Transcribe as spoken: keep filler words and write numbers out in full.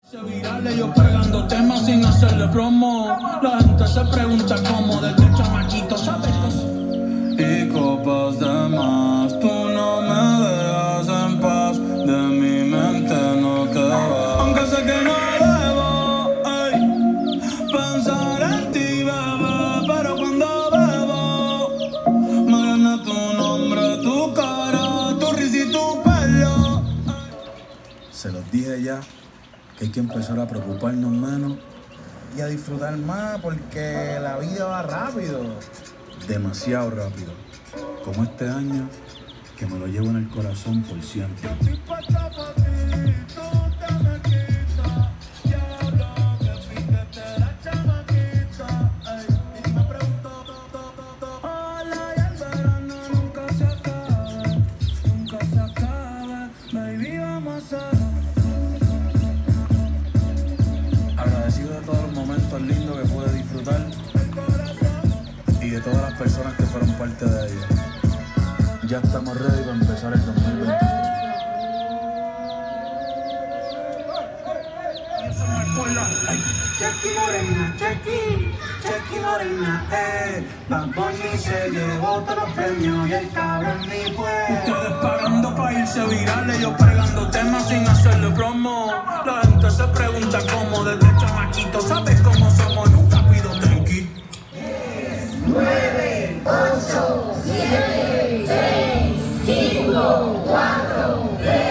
Se virales, yo pegando temas sin hacerle promo. La gente se pregunta cómo desde el chamaquito sabes cosas. Y copas de más, tú no me dejas en paz. De mi mente no te vas. Aunque sé que no debo, ey, pensar en ti, bebé. Pero cuando bebo, me viene tu nombre, tu cara, tu risa y tu pelo. Se los dije ya, que hay que empezar a preocuparnos menos y a disfrutar más porque la vida va rápido. Demasiado rápido. Como este año, que me lo llevo en el corazón por siempre. Agradecido de todos los momentos lindos que pude disfrutar y de todas las personas que fueron parte de ellos. Ya estamos ready para empezar el dos mil veintitrés. Chequi Morena, Chequi, Chequi Morena, eh. Bad Bunny se llevó todos los premios y el cabrón ni fue. Ustedes pagando pa' irse virales, yo pegando temas sin hacerle promo. La gente se pregunta cómo desde el chamaquito, ¿sabes cómo somos? Nunca pido tranqui. nueve, ocho, siete, seis, cinco, cuatro, tres.